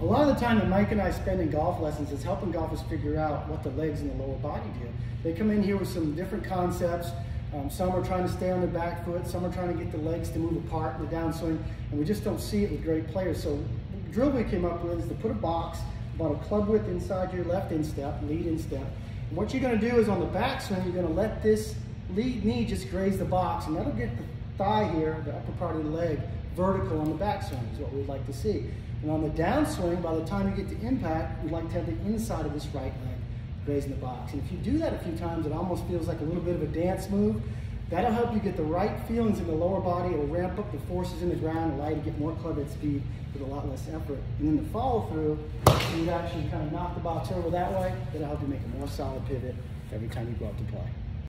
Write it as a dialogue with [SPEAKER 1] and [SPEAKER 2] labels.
[SPEAKER 1] A lot of the time that Mike and I spend in golf lessons is helping golfers figure out what the legs and the lower body do. They come in here with some different concepts. Some are trying to stay on their back foot, some are trying to get the legs to move apart in the downswing, and we just don't see it with great players. So the drill we came up with is to put a box about a club width inside your left instep, lead instep. And what you're going to do is on the backswing, you're going to let this lead knee just graze the box, and that'll get the thigh here, the upper part of the leg, vertical on the backswing is what we'd like to see. And on the downswing, by the time you get to impact, we'd like to have the inside of this right leg grazing the box. And if you do that a few times, it almost feels like a little bit of a dance move. That'll help you get the right feelings in the lower body. It'll ramp up the forces in the ground, allow you to get more club head speed with a lot less effort. And then the follow through, you'd actually kind of knock the box over that way. That'll help you make a more solid pivot every time you go out to play.